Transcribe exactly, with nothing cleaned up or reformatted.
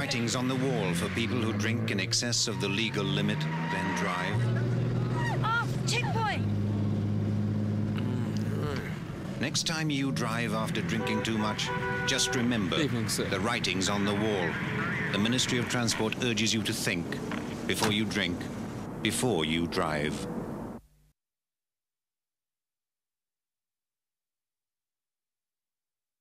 writings on the wall for people who drink in excess of the legal limit, then drive? Off! Checkpoint! Next time you drive after drinking too much, just remember Evening, sir. the writings on the wall. The Ministry of Transport urges you to think before you drink, before you drive.